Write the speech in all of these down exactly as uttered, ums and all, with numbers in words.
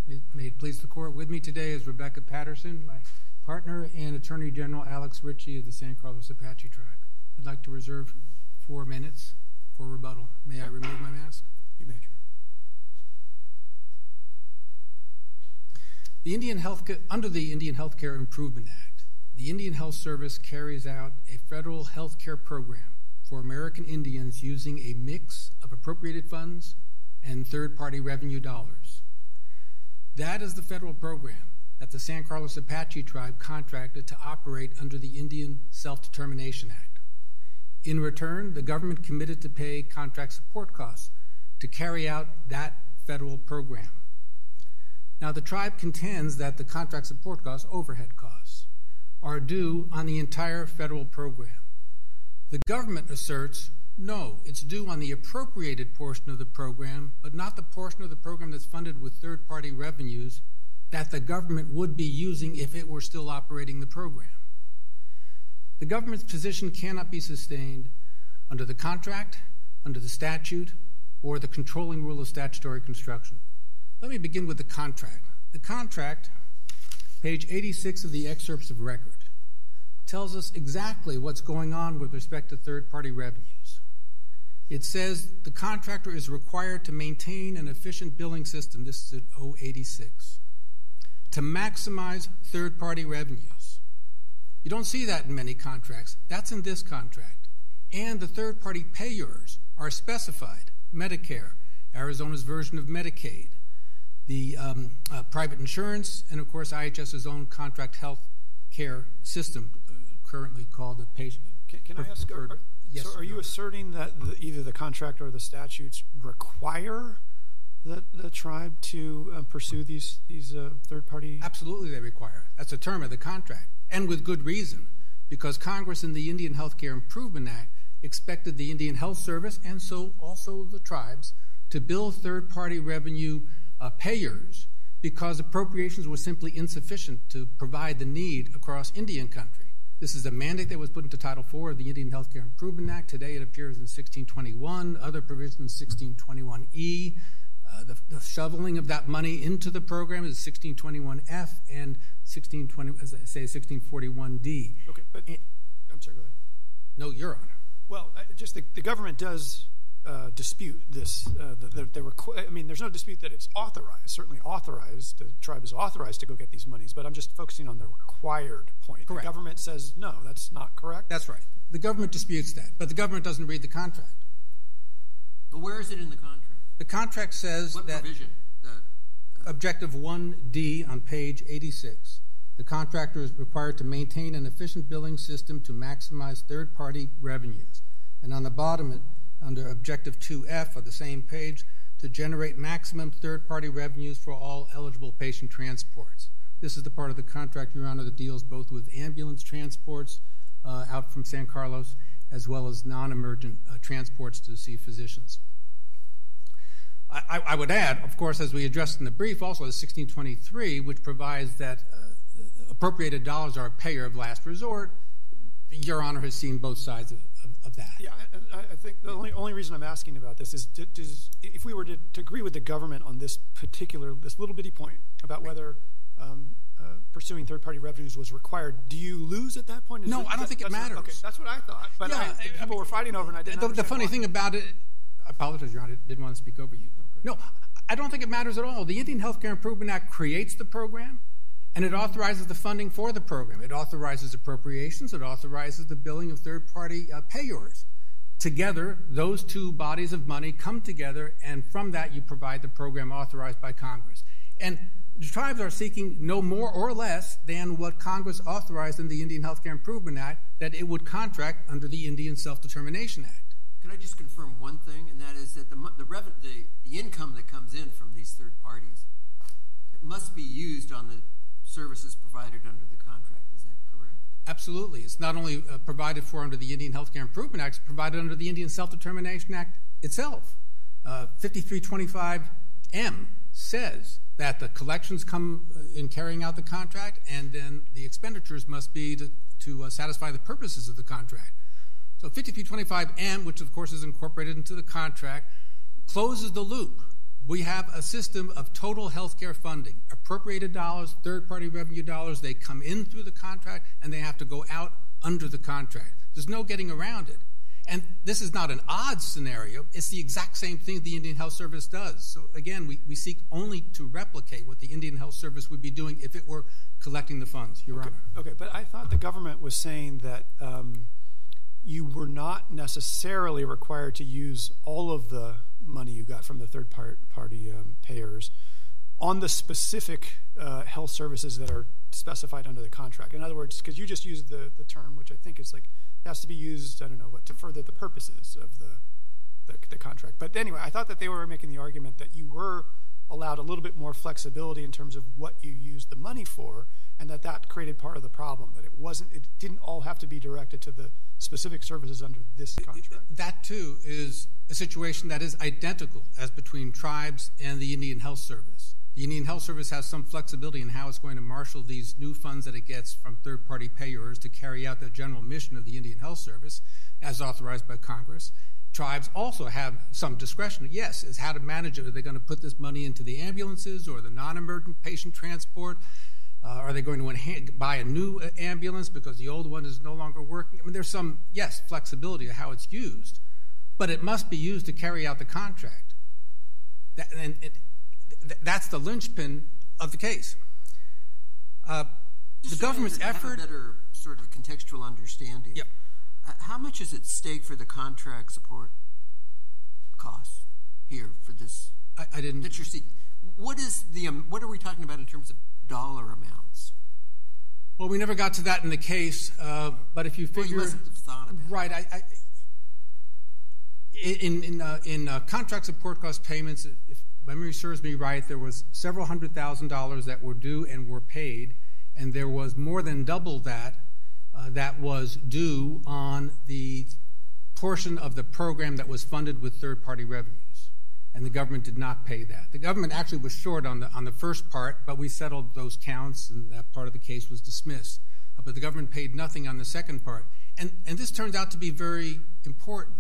May, may it please the court, with me today is Rebecca Patterson, my partner, and Attorney General Alex Ritchie of the San Carlos Apache Tribe. I'd like to reserve four minutes for rebuttal. May I remove my mask? You may. The Indian Health, under the Indian Healthcare Improvement Act, the Indian Health Service carries out a federal health care program for American Indians using a mix of appropriated funds and third-party revenue dollars. That is the federal program that the San Carlos Apache Tribe contracted to operate under the Indian Self-Determination Act. In return, the government committed to pay contract support costs to carry out that federal program. Now, the tribe contends that the contract support costs, overhead costs, are due on the entire federal program. The government asserts, no, it's due on the appropriated portion of the program, but not the portion of the program that's funded with third-party revenues that the government would be using if it were still operating the program. The government's position cannot be sustained under the contract, under the statute, or the controlling rule of statutory construction. Let me begin with the contract. The contract, page eighty-six of the excerpts of record, tells us exactly what's going on with respect to third-party revenues. It says the contractor is required to maintain an efficient billing system, this is at oh eighty-six, to maximize third-party revenues. You don't see that in many contracts. That's in this contract. And the third-party payers are specified: Medicare, Arizona's version of Medicaid, the um, uh, private insurance, and of course IHS's own contract health care system, uh, currently called the patient. Can, can I ask, are, are, yes, so are you asserting that the, either the contract or the statutes require the, the tribe to uh, pursue these, these uh, third-party? Absolutely they require. That's a term of the contract, and with good reason, because Congress in the Indian Healthcare Improvement Act expected the Indian Health Service, and so also the tribes, to bill third-party revenue Uh, payers because appropriations were simply insufficient to provide the need across Indian country. This is a mandate that was put into Title four of the Indian Healthcare Improvement Act. Today it appears in sixteen twenty-one, other provisions sixteen twenty-one E. Uh, the, the shoveling of that money into the program is sixteen twenty-one F and sixteen twenty, as I say, sixteen forty-one D. Okay, but and, I'm sorry, go ahead. No, Your Honor. Well, uh, just the, the government does Uh, dispute this. Uh, the, the, the requ- I mean, there's no dispute that it's authorized, certainly authorized. The tribe is authorized to go get these monies, but I'm just focusing on the required point. Correct. The government says, no, that's not correct? That's right. The government disputes that, but the government doesn't read the contract. But where is it in the contract? The contract says what that... What provision? The, uh, Objective one D on page eighty-six. The contractor is required to maintain an efficient billing system to maximize third-party revenues. And on the bottom, it under Objective two F of the same page, to generate maximum third-party revenues for all eligible patient transports. This is the part of the contract, Your Honor, that deals both with ambulance transports uh, out from San Carlos as well as non-emergent uh, transports to see physicians. I, I would add, of course, as we addressed in the brief, also is sixteen twenty-three, which provides that uh, the appropriated dollars are a payer of last resort. Your Honor has seen both sides of, of, of that. Yeah, I, I think the only, only reason I'm asking about this is, to, does, if we were to, to agree with the government on this particular, this little bitty point about whether um, uh, pursuing third-party revenues was required, do you lose at that point? Is no, it, I don't that, think it matters. Okay, that's what I thought. But yeah, I, people I mean, were fighting over, and I didn't. The, the funny why. thing about it, I apologize, Your Honor, I didn't want to speak over you. Okay. No, I don't think it matters at all. The Indian Healthcare Improvement Act creates the program, and it authorizes the funding for the program. It authorizes appropriations. It authorizes the billing of third-party uh, payors. Together, those two bodies of money come together, and from that you provide the program authorized by Congress. And the tribes are seeking no more or less than what Congress authorized in the Indian Healthcare Improvement Act, that it would contract under the Indian Self-Determination Act. Can I just confirm one thing, and that is that the the, reven- the the income that comes in from these third parties, it must be used on the services provided under the contract. Is that correct? Absolutely. It's not only uh, provided for under the Indian Healthcare Improvement Act, it's provided under the Indian Self-Determination Act itself. Uh, fifty-three twenty-five M says that the collections come uh, in carrying out the contract, and then the expenditures must be to, to uh, satisfy the purposes of the contract. So fifty-three twenty-five M, which of course is incorporated into the contract, closes the loop We have a system of total health care funding, appropriated dollars, third-party revenue dollars. They come in through the contract, and they have to go out under the contract. There's no getting around it. And this is not an odd scenario. It's the exact same thing the Indian Health Service does. So again, we, we seek only to replicate what the Indian Health Service would be doing if it were collecting the funds, Your okay. Honor. Okay, but I thought the government was saying that um, you were not necessarily required to use all of the money you got from the third part, party um, payers on the specific uh, health services that are specified under the contract. In other words, because you just used the, the term, which I think is like, has to be used, I don't know, what, to further the purposes of the, the the contract. But anyway, I thought that they were making the argument that you were allowed a little bit more flexibility in terms of what you used the money for, and that that created part of the problem, that it wasn't, it didn't all have to be directed to the specific services under this contract. That, too, is a situation that is identical as between tribes and the Indian Health Service. The Indian Health Service has some flexibility in how it's going to marshal these new funds that it gets from third-party payers to carry out the general mission of the Indian Health Service, as authorized by Congress. Tribes also have some discretion, yes, as how to manage it. Are they going to put this money into the ambulances or the non-emergent patient transport? Uh, are they going to enhance, buy a new ambulance because the old one is no longer working? I mean, there's some, yes, flexibility of how it's used, but it must be used to carry out the contract. That, and it, that's the linchpin of the case. Uh, the government's to effort... have a better sort of contextual understanding. Yep. Uh, how much is at stake for the contract support costs here for this? I, I didn't... That you're seeing? What is the? Um, what are we talking about in terms of dollar amounts? Well, we never got to that in the case, uh, but if you figure... Well, you must have thought about right, it. I... I in in, uh, in uh, contract support cost payments, if memory serves me right, there was several hundred thousand dollars that were due and were paid, and there was more than double that uh, that was due on the portion of the program that was funded with third-party revenues, and the government did not pay that. The government actually was short on the on the first part, but we settled those counts, and that part of the case was dismissed. Uh, but the government paid nothing on the second part, and and this turns out to be very important.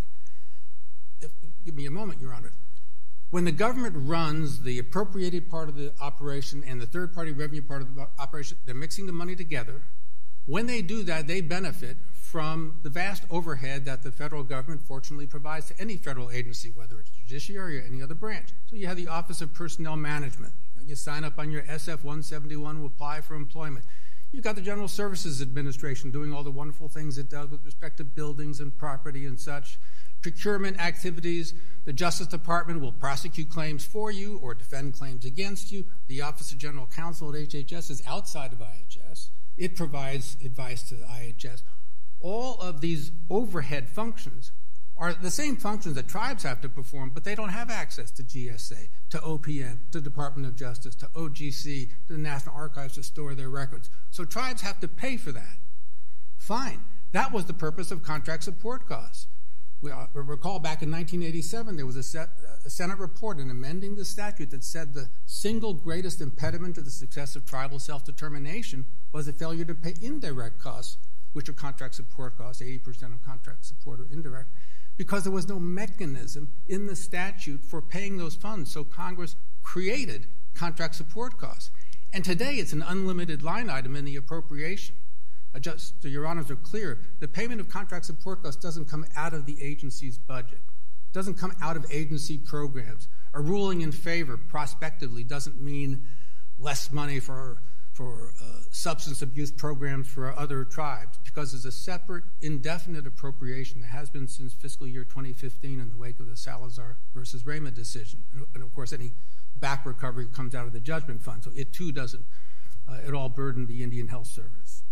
If, give me a moment, Your Honor. When the government runs the appropriated part of the operation and the third-party revenue part of the operation, they're mixing the money together. When they do that, they benefit from the vast overhead that the federal government fortunately provides to any federal agency, whether it's judiciary or any other branch. So you have the Office of Personnel Management. You know, you sign up on your S F one seventy-one to apply for employment. You've got the General Services Administration doing all the wonderful things it does with respect to buildings and property and such. Procurement activities, the Justice Department will prosecute claims for you or defend claims against you. The Office of General Counsel at H H S is outside of I H S. It provides advice to I H S. All of these overhead functions are the same functions that tribes have to perform, but they don't have access to G S A, to O P M, to Department of Justice, to O G C, to the National Archives to store their records. So tribes have to pay for that. Fine. That was the purpose of contract support costs. We uh, recall back in nineteen eighty-seven, there was a, set, a Senate report in amending the statute that said the single greatest impediment to the success of tribal self-determination was the failure to pay indirect costs, which are contract support costs. eighty percent of contract support are indirect, because there was no mechanism in the statute for paying those funds. So Congress created contract support costs. And today it's an unlimited line item in the appropriation. Uh, just so Your Honors are clear, the payment of contract support costs doesn't come out of the agency's budget. It doesn't come out of agency programs. A ruling in favor prospectively doesn't mean less money for, for uh, substance abuse programs for other tribes, because there's a separate indefinite appropriation that has been since fiscal year twenty fifteen in the wake of the Salazar versus Rama decision. And, and of course, any back recovery comes out of the judgment fund, so it too doesn't uh, at all burden the Indian Health Service.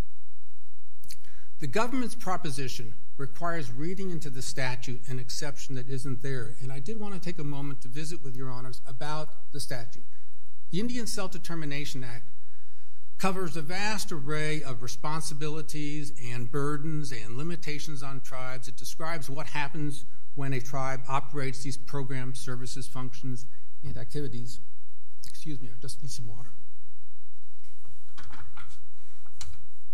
The government's proposition requires reading into the statute an exception that isn't there, and I did want to take a moment to visit with Your Honors about the statute. The Indian Self-Determination Act covers a vast array of responsibilities and burdens and limitations on tribes. It describes what happens when a tribe operates these programs, services, functions, and activities. Excuse me, I just need some water.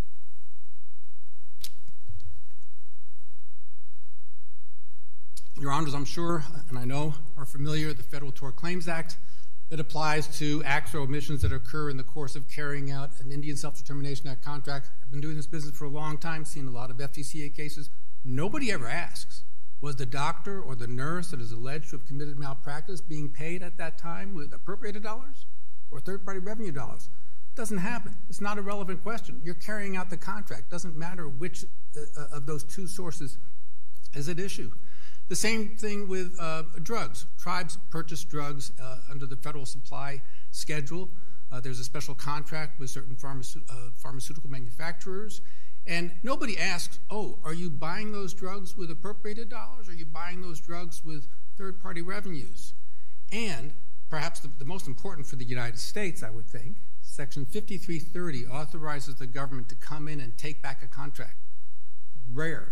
Your honors, I'm sure, and I know, are familiar with the Federal Tort Claims Act. It applies to acts or omissions that occur in the course of carrying out an Indian Self-Determination Act contract. I've been doing this business for a long time, seen a lot of F T C A cases. Nobody ever asks, was the doctor or the nurse that is alleged to have committed malpractice being paid at that time with appropriated dollars or third-party revenue dollars? It doesn't happen. It's not a relevant question. You're carrying out the contract. It doesn't matter which uh, of those two sources is at issue. The same thing with uh, drugs. Tribes purchase drugs uh, under the federal supply schedule. Uh, there's a special contract with certain pharmace- uh, pharmaceutical manufacturers. And nobody asks, oh, are you buying those drugs with appropriated dollars? Are you buying those drugs with third-party revenues? And perhaps the, the most important for the United States, I would think, Section fifty-three thirty authorizes the government to come in and take back a contract. Rare.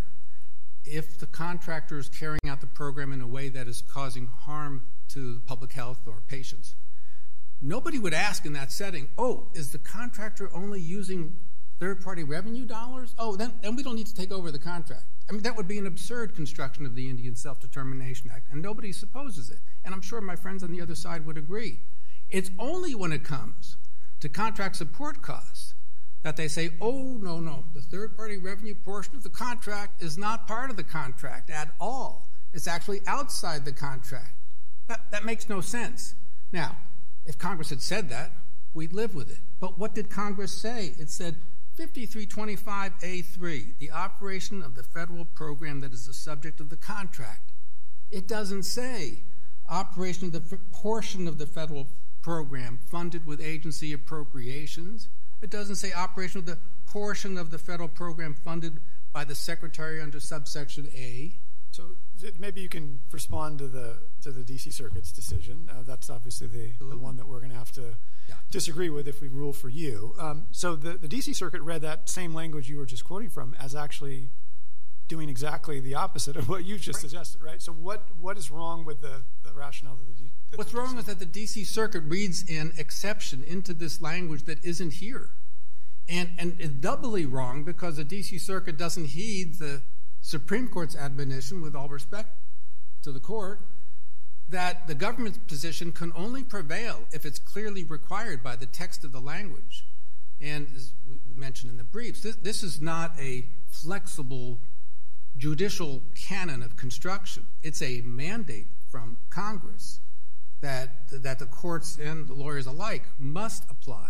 If the contractor is carrying out the program in a way that is causing harm to public health or patients, nobody would ask in that setting, oh, is the contractor only using third-party revenue dollars? Oh, then, then we don't need to take over the contract. I mean, that would be an absurd construction of the Indian Self-Determination Act, and nobody supposes it. And I'm sure my friends on the other side would agree. It's only when it comes to contract support costs that they say, oh, no, no, the third-party revenue portion of the contract is not part of the contract at all. It's actually outside the contract. That, that makes no sense. Now, if Congress had said that, we'd live with it. But what did Congress say? It said fifty-three twenty-five A three, the operation of the federal program that is the subject of the contract. It doesn't say operation of the f- portion of the federal program funded with agency appropriations. It doesn't say operation of the portion of the federal program funded by the Secretary under subsection A. So maybe you can respond to the to the D C Circuit's decision. Uh, that's obviously the, the one that we're going to have to yeah. disagree with if we rule for you. Um, so the, the D C Circuit read that same language you were just quoting from as actually doing exactly the opposite of what you just right. suggested, right? So what what is wrong with the, the rationale that the that What's the wrong D C is that the D C Circuit reads an exception into this language that isn't here. And, and it's doubly wrong because the D C Circuit doesn't heed the Supreme Court's admonition, with all respect to the court, that the government's position can only prevail if it's clearly required by the text of the language. And as we mentioned in the briefs, this, this is not a flexible judicial canon of construction. It's a mandate from Congress that, that the courts and the lawyers alike must apply.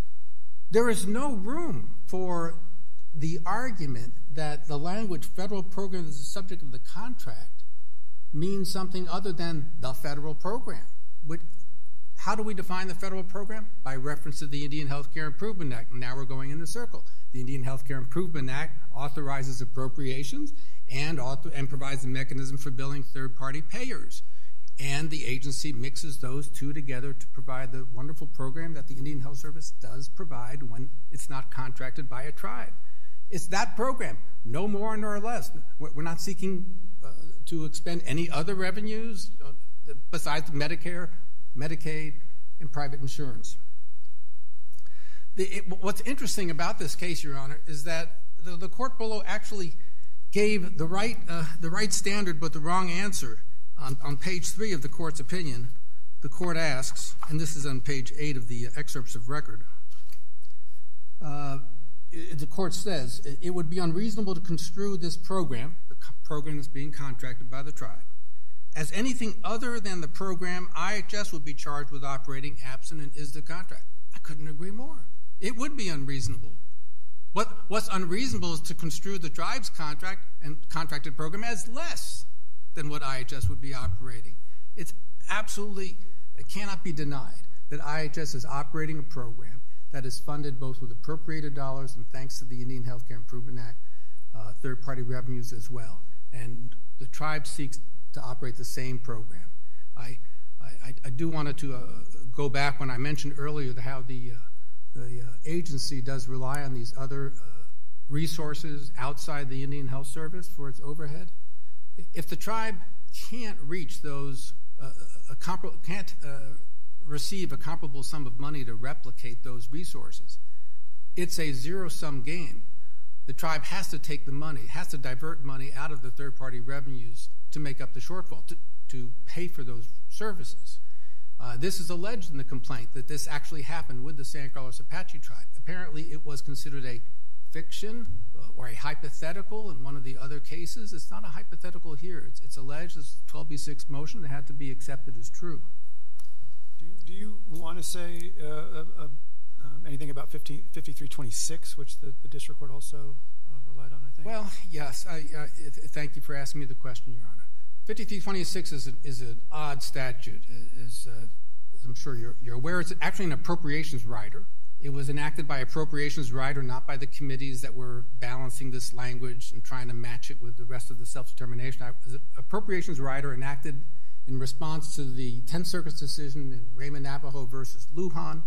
There is no room for the argument that the language federal program is the subject of the contract means something other than the federal program. Which, how do we define the federal program? By reference to the Indian Healthcare Improvement Act. Now we're going in a circle. The Indian Healthcare Improvement Act authorizes appropriations and, author, and provides a mechanism for billing third-party payers. And the agency mixes those two together to provide the wonderful program that the Indian Health Service does provide when it's not contracted by a tribe. It's that program, no more nor less. We're not seeking uh, to expend any other revenues uh, besides Medicare, Medicaid, and private insurance. The, it, what's interesting about this case, Your Honor, is that the, the court below actually gave the right, uh, the right standard but the wrong answer. On, on page three of the court's opinion, the court asks, and this is on page eight of the excerpts of record, uh, it, the court says, it would be unreasonable to construe this program, the co- program that's being contracted by the tribe, as anything other than the program I H S would be charged with operating absent and is the contract. I couldn't agree more. It would be unreasonable. What, what's unreasonable is to construe the tribe's contract and contracted program as less than what I H S would be operating. It's absolutely, it cannot be denied that I H S is operating a program that is funded both with appropriated dollars and, thanks to the Indian Healthcare Improvement Act, uh, third-party revenues as well. And the tribe seeks to operate the same program. I, I, I do want to uh, go back when I mentioned earlier the, how the, uh, the uh, agency does rely on these other uh, resources outside the Indian Health Service for its overhead. If the tribe can't reach those, uh, a compar- can't uh, receive a comparable sum of money to replicate those resources, it's a zero-sum game. the tribe has to take the money, has to divert money out of the third-party revenues to make up the shortfall, to, to pay for those services. Uh, this is alleged in the complaint that this actually happened with the San Carlos Apache Tribe. Apparently, it was considered a fiction uh, or a hypothetical in one of the other cases. It's not a hypothetical here. It's, it's alleged as twelve B six motion that had to be accepted as true. Do you, do you want to say uh, uh, um, anything about fifty-three twenty-six, which the, the district court also uh, relied on, I think? Well, yes. I, uh, thank you for asking me the question, Your Honor. fifty-three twenty-six is, a, is an odd statute, as, uh, as I'm sure you're, you're aware. It's actually an appropriations rider. It was enacted by appropriations rider, not by the committees that were balancing this language and trying to match it with the rest of the self-determination. It was an appropriations rider enacted in response to the Tenth Circuit's decision in Raymond Navajo versus Lujan.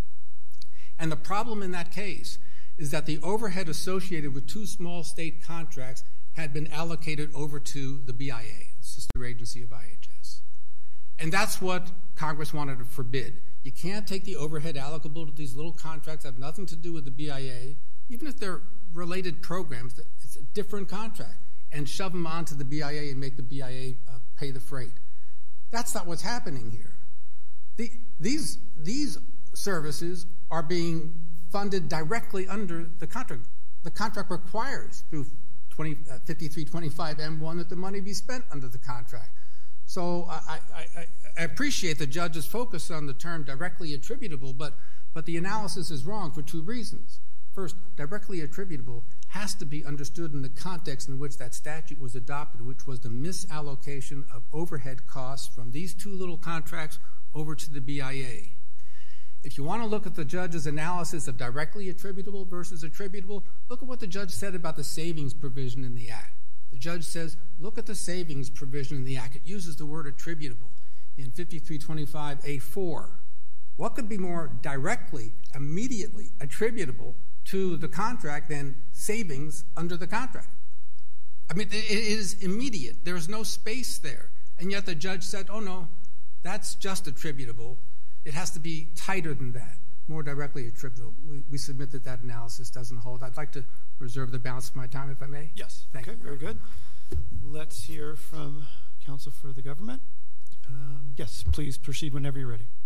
And the problem in that case is that the overhead associated with two small state contracts had been allocated over to the B I A, the sister agency of I H S. And that's what Congress wanted to forbid. You can't take the overhead allocable to these little contracts that have nothing to do with the B I A, even if they're related programs, it's a different contract, and shove them onto the B I A and make the B I A uh, pay the freight. That's not what's happening here. The, these, these services are being funded directly under the contract. The contract requires through fifty-three twenty-five M one that the money be spent under the contract. So I, I, I appreciate the judge's focus on the term directly attributable, but, but the analysis is wrong for two reasons. First, directly attributable has to be understood in the context in which that statute was adopted, which was the misallocation of overhead costs from these two little contracts over to the B I A. If you want to look at the judge's analysis of directly attributable versus attributable, look at what the judge said about the savings provision in the Act. The judge says, look at the savings provision in the Act. It uses the word attributable in fifty-three twenty-five A four. What could be more directly, immediately attributable to the contract than savings under the contract? I mean, it is immediate. There's no space there. And yet the judge said, oh, no, that's just attributable. It has to be tighter than that, more directly attributable. We, we submit that that analysis doesn't hold. I'd like to reserve the balance of my time, if I may. Yes. Thank okay, you. Very good. Let's hear from counsel for the government. Um, yes, please proceed whenever you're ready.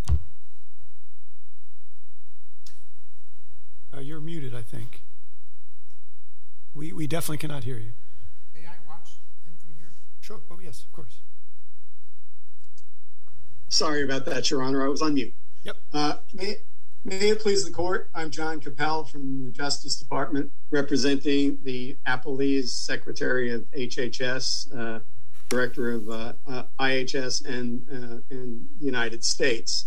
Uh, you're muted, I think. We, we definitely cannot hear you. May I watch him from here? Sure. Oh, yes, of course. Sorry about that, Your Honor. I was on mute. Yep. Uh, may, may it please the court, I'm John Capel from the Justice Department, representing the Appellee's Secretary of H H S, uh, Director of uh, uh, I H S and uh, in the United States.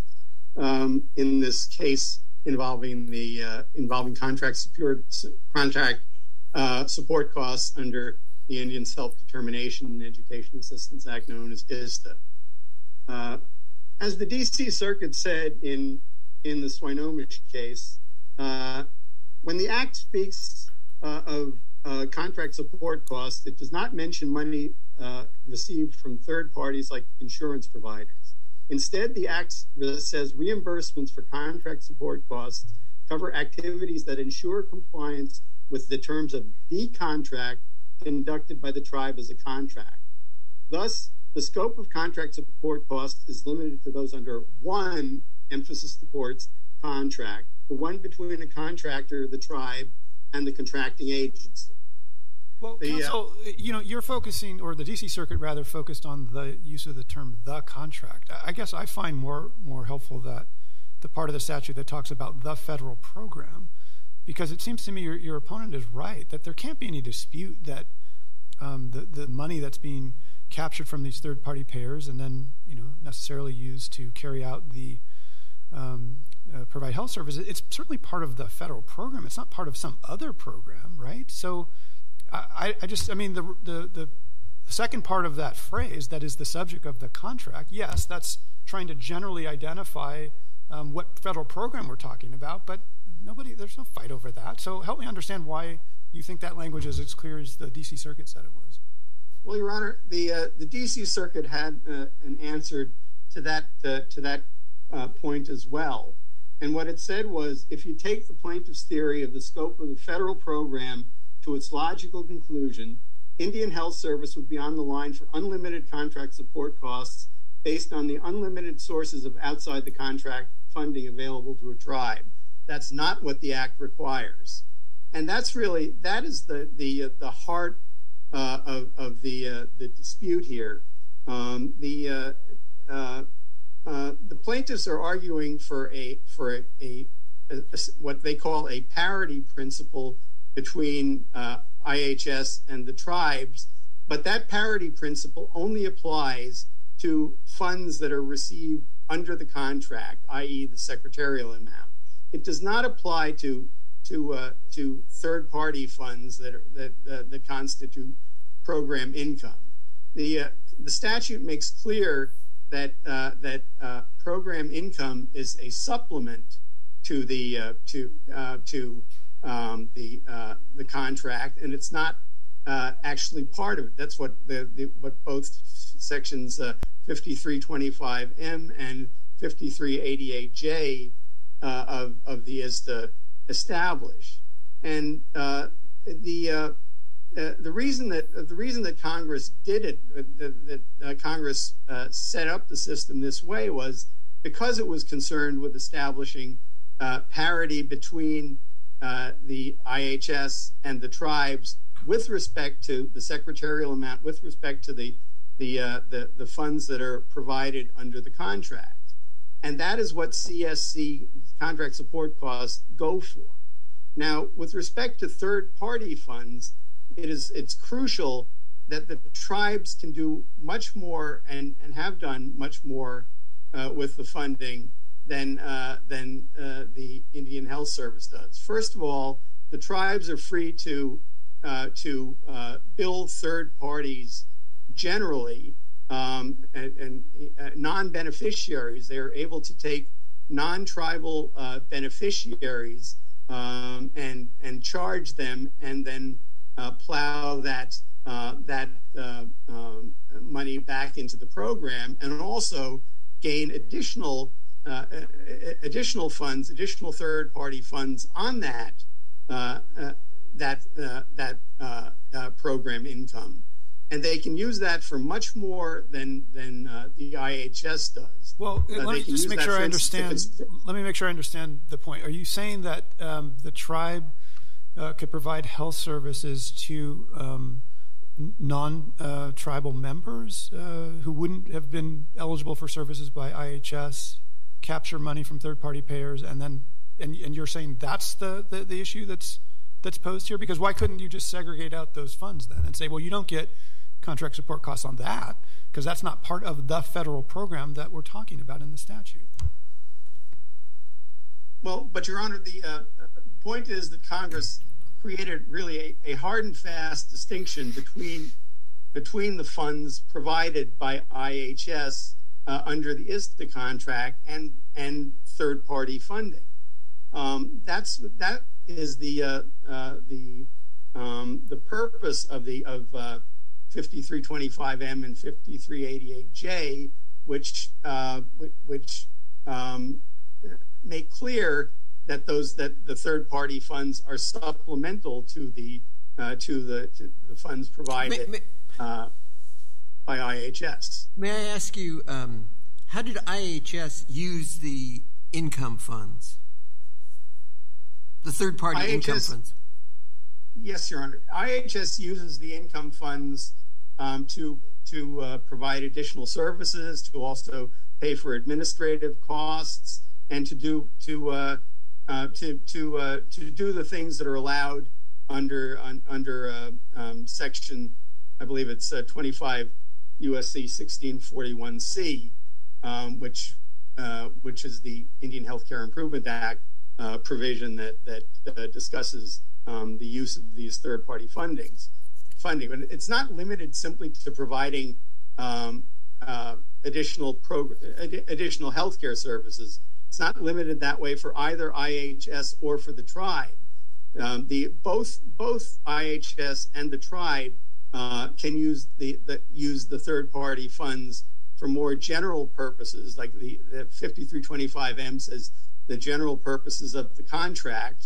Um, in this case involving the uh, involving contract support, contract uh, support costs under the Indian Self-Determination and Education Assistance Act, known as I S T A. Uh, As the D C Circuit said in, in the Swinomish case, uh, when the Act speaks uh, of uh, contract support costs, it does not mention money uh, received from third parties like insurance providers. Instead, the Act says reimbursements for contract support costs cover activities that ensure compliance with the terms of the contract conducted by the tribe as a contract. Thus, the scope of contract support costs is limited to those under one, emphasis the court's, contract, the one between the contractor, the tribe, and the contracting agency. Well, the, counsel, uh, you know, you're focusing, or the D C Circuit rather, focused on the use of the term "the contract." I guess I find more more helpful that the part of the statute that talks about the federal program, because it seems to me your your opponent is right that there can't be any dispute that um, the the money that's being captured from these third-party payers and then, you know, necessarily used to carry out the um, uh, provide health services. It's certainly part of the federal program. It's not part of some other program, right? So, I, I just, I mean, the, the the second part of that phrase that is the subject of the contract. Yes, that's trying to generally identify um, what federal program we're talking about, but nobody, there's no fight over that. So, help me understand why you think that language is as clear as the D C Circuit said it was. Well, Your Honor, the uh, the D C Circuit had uh, an answer to that uh, to that uh, point as well, and what it said was, if you take the plaintiff's theory of the scope of the federal program to its logical conclusion, Indian Health Service would be on the line for unlimited contract support costs based on the unlimited sources of outside the contract funding available to a tribe. That's not what the Act requires. And that's really, that is the, the, uh, the heart uh, of, of the, uh, the dispute here. Um, the, uh, uh, uh, the plaintiffs are arguing for a, for a, a, a, a what they call a parity principle between uh, I H S and the tribes, but that parity principle only applies to funds that are received under the contract, that is the secretarial amount. It does not apply to to uh, to third-party funds that are, that uh, that constitute program income. The uh, the statute makes clear that uh, that uh, program income is a supplement to the uh, to uh, to um, the uh, the contract, and it's not uh, actually part of it. That's what the, the what both sections uh, fifty-three twenty-five M and fifty-three eighty-eight J uh, of of the I S T A establish. And uh, the uh, uh, the reason that uh, the reason that Congress did it, uh, that, that uh, Congress uh, set up the system this way, was because it was concerned with establishing uh, parity between uh, the I H S and the tribes with respect to the secretarial amount, with respect to the the uh, the, the funds that are provided under the contract. And that is what C S C, contract support costs, go for. Now, with respect to third-party funds, it is it's crucial that the tribes can do much more and, and have done much more uh, with the funding than uh, than uh, the Indian Health Service does. First of all, the tribes are free to uh, to uh, bill third parties generally. Um, and, and uh, non-beneficiaries. They are able to take non-tribal uh, beneficiaries um, and and charge them, and then uh, plow that uh, that uh, um, money back into the program, and also gain additional uh, additional funds, additional third-party funds on that uh, uh, that uh, that uh, uh, program income. And they can use that for much more than than uh, the I H S does. Well, uh, let me just make sure I understand. Let me make sure I understand the point. Are you saying that um, the tribe uh, could provide health services to um, non-tribal uh, members uh, who wouldn't have been eligible for services by I H S, capture money from third-party payers, and then and, and you're saying that's the, the the issue that's that's posed here? Because why couldn't you just segregate out those funds then and say, well, you don't get contract support costs on that, because that's not part of the federal program that we're talking about in the statute? Well, but Your Honor, the uh, point is that Congress created really a, a hard and fast distinction between between the funds provided by I H S uh, under the I S T A contract and and third party funding. Um, that's that is the uh, uh, the um, the purpose of the of uh, fifty-three twenty-five M and fifty-three eighty-eight J, which uh, which um, make clear that those that the third-party funds are supplemental to the uh, to the to the funds provided may, may, uh, by I H S. May I ask you, um, how did I H S use the income funds, the third-party I H S, income funds? Yes, Your Honor. I H S uses the income funds um, to to uh, provide additional services, to also pay for administrative costs, and to do to uh, uh, to to uh, to do the things that are allowed under un, under uh, um, section, I believe it's uh, twenty-five U S C sixteen forty-one C, um, which uh, which is the Indian Healthcare Improvement Act uh, provision that that uh, discusses Um, the use of these third-party fundings, funding, but it's not limited simply to providing um, uh, additional prog- ad- additional healthcare services. It's not limited that way for either I H S or for the tribe. Um, the both both I H S and the tribe uh, can use the, the use the third-party funds for more general purposes, like the, the fifty-three twenty-five M says the general purposes of the contract.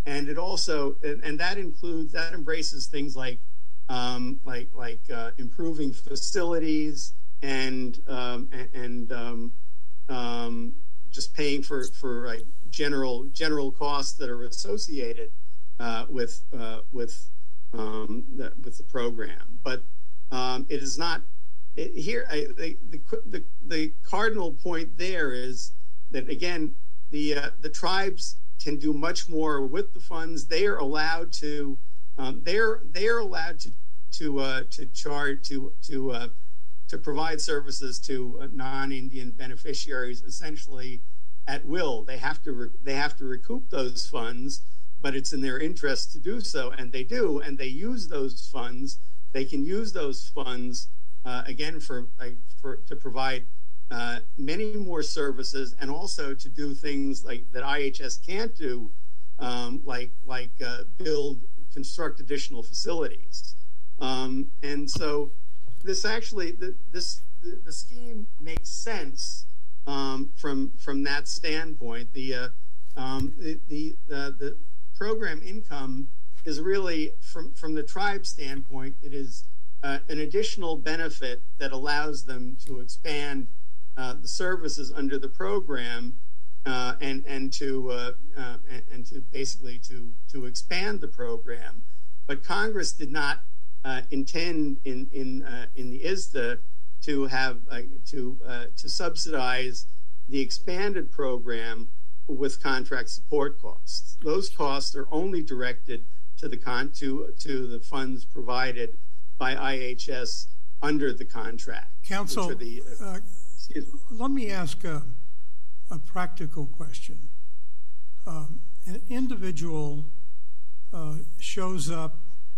and it also and, and that includes that embraces things like um, like like uh, improving facilities and um, and, and um, um, just paying for for like general general costs that are associated uh, with uh, with um, the, with the program, but um, it is not it, here. I, the, the the cardinal point there is that again the uh, the tribes can do much more with the funds. They are allowed to um, they're they're allowed to to uh, to charge to to uh, to provide services to uh, non-Indian beneficiaries essentially at will. They have to re- they have to recoup those funds, but it's in their interest to do so, and they do, and they use those funds. They can use those funds uh, again for uh, for to provide uh, many more services, and also to do things like that I H S can't do, um, like like uh, build construct additional facilities, um, and so this actually the, this the, the scheme makes sense um, from from that standpoint. The uh, um, the the the, the program income is really, from, from the tribe standpoint, it is uh, an additional benefit that allows them to expand uh, the services under the program uh, and and to uh, uh, and, and to basically to to expand the program. But Congress did not uh, intend in in uh, in the I S D A to have uh, to uh, to subsidize the expanded program with contract support costs. Those costs are only directed to the con to to the funds provided by I H S under the contract. Counsel, the, uh, uh, let me ask a, a practical question. Um, an individual uh, shows up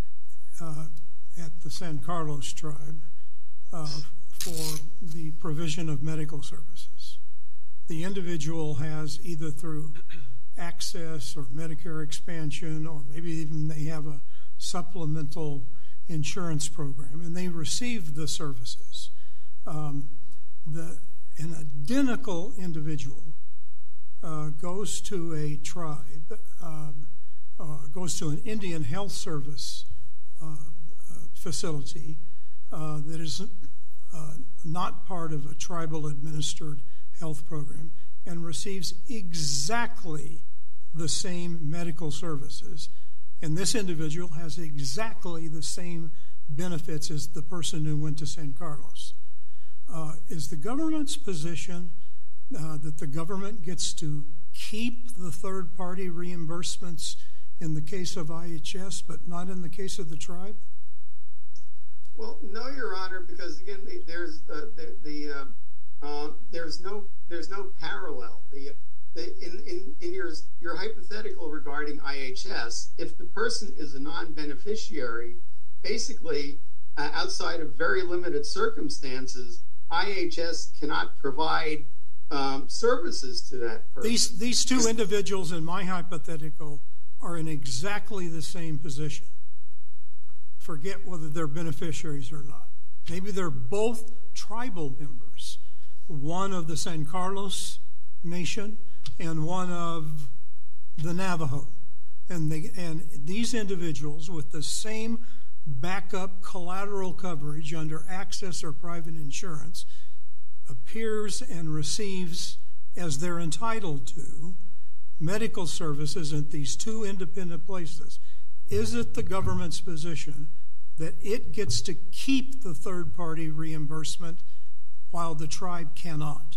uh, at the San Carlos Tribe uh, for the provision of medical services. The individual has, either through access or Medicare expansion, or maybe even they have a supplemental insurance program, and they receive the services. Um, the, an identical individual uh, goes to a tribe, uh, uh, goes to an Indian Health Service uh, uh, facility uh, that is uh, not part of a tribal administered health program, and receives exactly the same medical services, and this individual has exactly the same benefits as the person who went to San Carlos. Uh, is the government's position uh, that the government gets to keep the third-party reimbursements in the case of I H S, but not in the case of the tribe? Well, no, Your Honor, because again, the, there's uh, the, the uh, Uh, there's no there's no parallel. The, the in, in, in your your hypothetical regarding I H S, if the person is a non-beneficiary, basically uh, outside of very limited circumstances, I H S cannot provide um, services to that person. These these two individuals in my hypothetical are in exactly the same position. Forget whether they're beneficiaries or not. Maybe they're both tribal members. One of the San Carlos Nation and one of the Navajo. And, they, and these individuals with the same backup collateral coverage under access or private insurance appears and receives, as they're entitled to, medical services at these two independent places. Is it the government's position that it gets to keep the third-party reimbursement while the tribe cannot,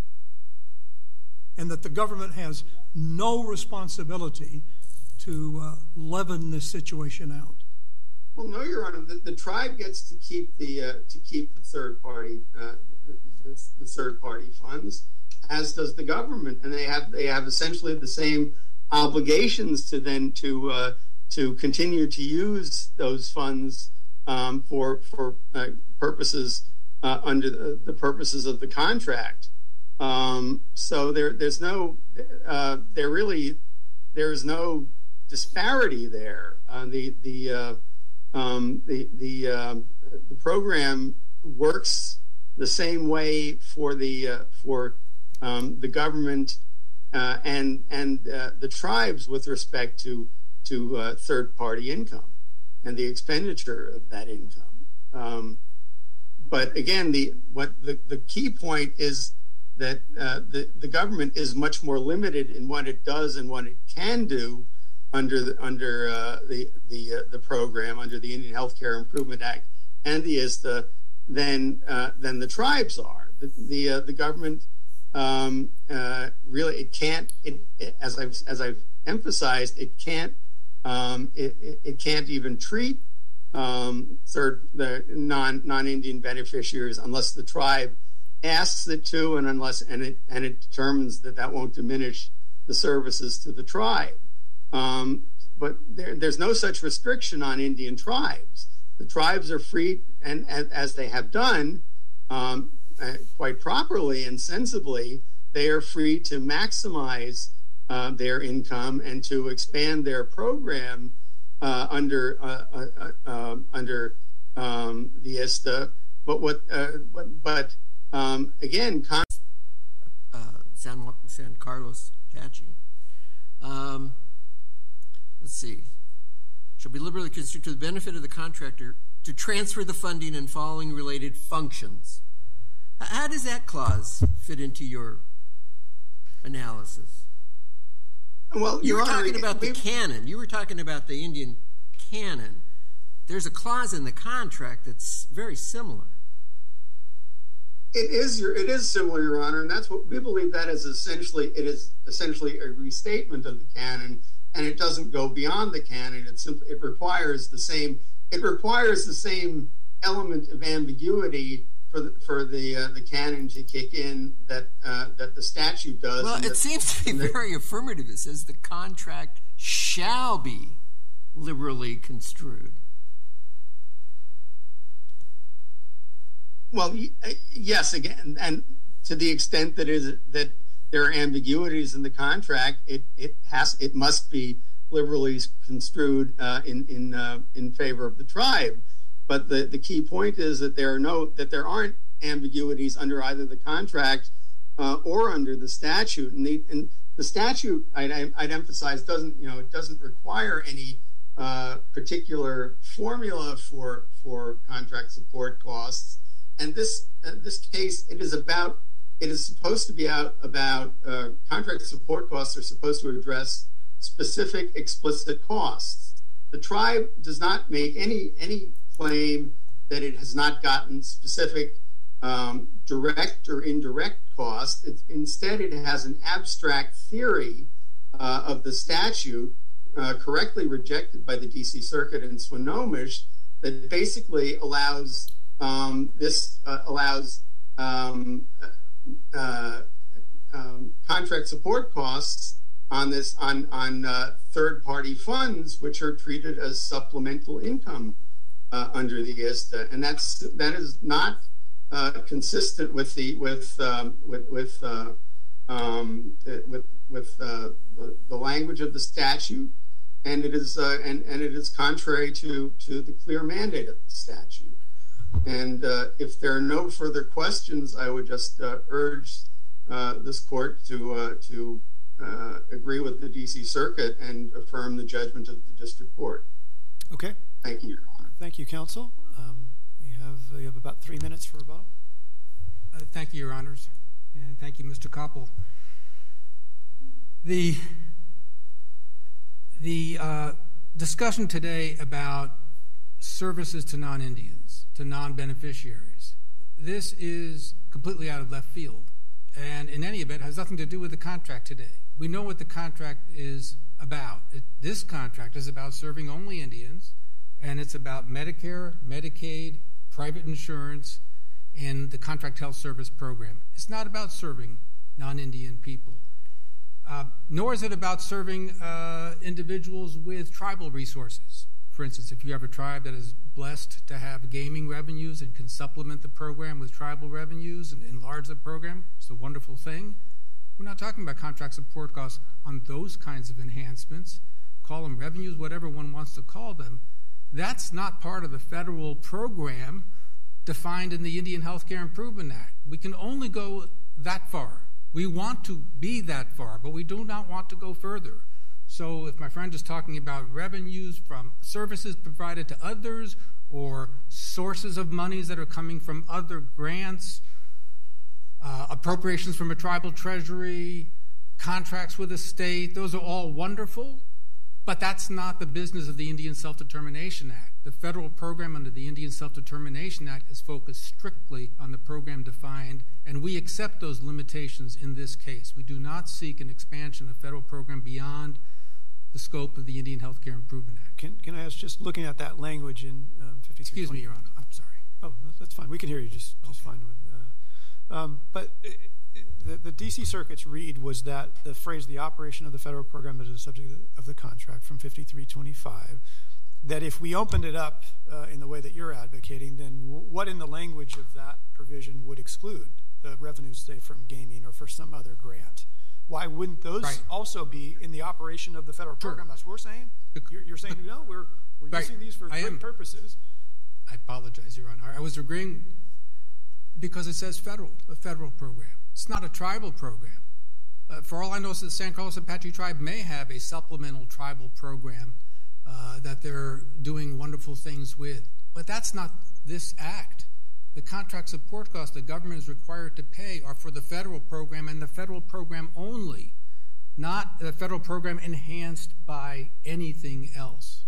and that the government has no responsibility to uh, leaven this situation out? Well, no, Your Honor. The, the tribe gets to keep the uh, to keep the third party uh, the, the third party funds, as does the government, and they have they have essentially the same obligations to then to uh, to continue to use those funds um, for for uh, purposes. Uh, under the, the purposes of the contract. Um, so there, there's no, uh, there really, there's no disparity there. Uh, the the uh, um, the the um, the program works the same way for the uh, for um, the government uh, and and uh, the tribes with respect to to uh, third-party income and the expenditure of that income. Um, but again, the what the, the key point is that uh, the the government is much more limited in what it does and what it can do under the under uh, the the uh, the program, under the Indian Healthcare Improvement Act and the I S T A than uh, than the tribes are. The the, uh, the government um, uh, really it can't it, it as I've as I've emphasized it can't um, it, it, it can't even treat um, third the non non Indian beneficiaries unless the tribe asks it to, and unless and it and it determines that that won't diminish the services to the tribe. Um, but there, there's no such restriction on Indian tribes. The tribes are free, and, and as they have done um, uh, quite properly and sensibly, they are free to maximize uh, their income and to expand their program uh, under uh, uh, uh, uh, under um, the I S T A. But what? Uh, but, but um, again, con- uh, San San Carlos Apache. Um, let's see. Shall be liberally construed to the benefit of the contractor to transfer the funding and following related functions. How does that clause fit into your analysis? Well, you were Honor, talking about the canon. You were talking about the Indian canon. There's a clause in the contract that's very similar. It is your. It is similar, Your Honor, and that's what we believe. That is essentially. It is essentially a restatement of the canon, and it doesn't go beyond the canon. It simply. It requires the same. It requires the same element of ambiguity for the for the uh, the canon to kick in that uh, that the statute does. Well, it that, seems to be very affirmative. It says the contract shall be liberally construed. Well, yes, again, and to the extent that is that there are ambiguities in the contract, it it has it must be liberally construed uh, in in uh, in favor of the tribe. But the, the key point is that there are no that there aren't ambiguities under either the contract uh, or under the statute. And the and the statute, I'd, I'd emphasize, doesn't you know it doesn't require any uh, particular formula for for contract support costs. And this uh, this case, it is about it is supposed to be out about uh, contract support costs are supposed to address specific explicit costs. The tribe does not make any any claim that it has not gotten specific um, direct or indirect costs. It, instead, it has an abstract theory uh, of the statute, uh, correctly rejected by the D C Circuit in Swinomish, that basically allows. Um, this uh, allows um, uh, um, contract support costs on this on on uh, third-party funds, which are treated as supplemental income uh, under the I S T A, and that's that is not uh, consistent with the with um, with with uh, um, with with uh, the, the language of the statute, and it is uh, and and it is contrary to to the clear mandate of the statute. And uh, if there are no further questions, I would just uh, urge uh, this court to uh, to uh, agree with the D C Circuit and affirm the judgment of the district court. Okay. Thank you, Your Honor. Thank you, counsel. Um, you have uh, you have about three minutes for rebuttal. Uh, thank you, Your Honors, and thank you, Mister Koppel. The the uh, discussion today about services to non-Indians, to non-beneficiaries. This is completely out of left field, and in any event, has nothing to do with the contract today. We know what the contract is about. It, this contract is about serving only Indians, and it's about Medicare, Medicaid, private insurance, and the Contract Health Service Program. It's not about serving non-Indian people, uh, nor is it about serving uh, individuals with tribal resources. For instance, if you have a tribe that is blessed to have gaming revenues and can supplement the program with tribal revenues and enlarge the program, it's a wonderful thing. We're not talking about contract support costs on those kinds of enhancements. Call them revenues, whatever one wants to call them. That's not part of the federal program defined in the Indian Healthcare Improvement Act. We can only go that far. We want to be that far, but we do not want to go further. So if my friend is talking about revenues from services provided to others or sources of monies that are coming from other grants, uh, appropriations from a tribal treasury, contracts with a state, those are all wonderful, but that's not the business of the Indian Self-Determination Act. The federal program under the Indian Self-Determination Act is focused strictly on the program defined, and we accept those limitations in this case. We do not seek an expansion of federal program beyond the scope of the Indian Healthcare Improvement Act. Can, can I ask, just looking at that language in um, fifty-three? Excuse me, Your Honor. I'm sorry. Oh, that's fine. We can hear you just, just okay. fine with. Uh, um, but it, it, the, the D C Circuit's read was that the phrase "the operation of the federal program that is the subject of the, of the contract" from fifty-three twenty-five. That if we opened it up uh, in the way that you're advocating, then w what in the language of that provision would exclude the revenues, say, from gaming or for some other grant? Why wouldn't those right. also be in the operation of the federal program? Sure. That's what we're saying. You're, you're saying no. We're we're right. using these for I great am. purposes. I apologize, Your Honor. I was agreeing because it says federal, a federal program. It's not a tribal program. Uh, for all I know, the San Carlos Apache Tribe may have a supplemental tribal program uh, that they're doing wonderful things with, but that's not this act. The contract support costs the government is required to pay are for the federal program and the federal program only, not the federal program enhanced by anything else.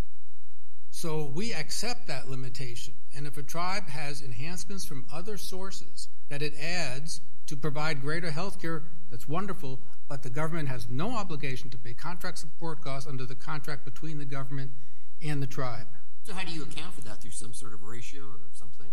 So we accept that limitation, and if a tribe has enhancements from other sources that it adds to provide greater health care, that's wonderful, but the government has no obligation to pay contract support costs under the contract between the government and the tribe. So how do you account for that? Through some sort of ratio or something?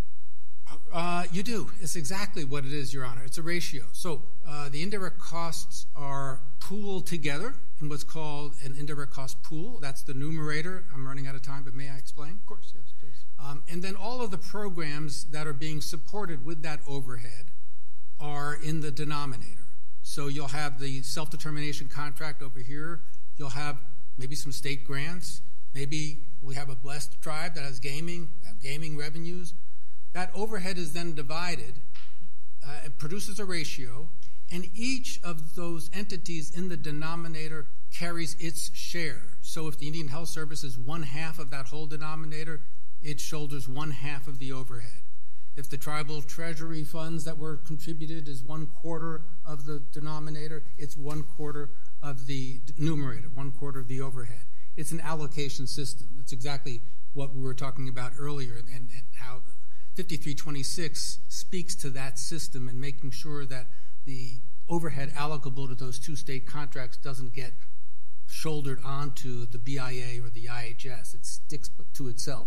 Uh, you do. It's exactly what it is, Your Honor. It's a ratio. So uh, the indirect costs are pooled together in what's called an indirect cost pool. That's the numerator. I'm running out of time, but may I explain? Of course, yes, please. Um, and then all of the programs that are being supported with that overhead are in the denominator. So you'll have the self-determination contract over here. You'll have maybe some state grants. Maybe we have a blessed tribe that has gaming, have gaming revenues. That overhead is then divided, uh, it produces a ratio, and each of those entities in the denominator carries its share. So if the Indian Health Service is one half of that whole denominator, it shoulders one half of the overhead. If the tribal treasury funds that were contributed is one quarter of the denominator, it's one quarter of the numerator, one quarter of the overhead. It's an allocation system. That's exactly what we were talking about earlier, and, and how fifty-three twenty-six speaks to that system and making sure that the overhead allocable to those two state contracts doesn't get shouldered onto the B I A or the I H S. It sticks to itself.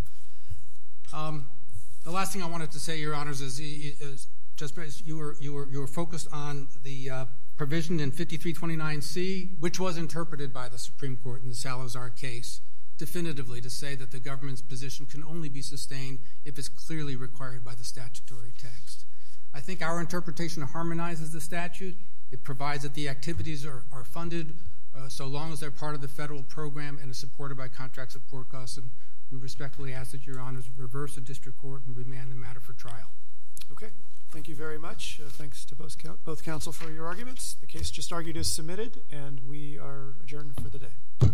Um, the last thing I wanted to say, Your Honors, is, is just you were you were you were focused on the uh, provision in fifty-three twenty-nine C, which was interpreted by the Supreme Court in the Salazar case definitively to say that the government's position can only be sustained if it's clearly required by the statutory text. I think our interpretation harmonizes the statute. It provides that the activities are, are funded uh, so long as they're part of the federal program and are supported by contract support costs. And we respectfully ask that Your Honors reverse the district court and remand the matter for trial. Okay. Thank you very much. Uh, thanks to both, both counsel for your arguments. The case just argued is submitted, and we are adjourned for the day.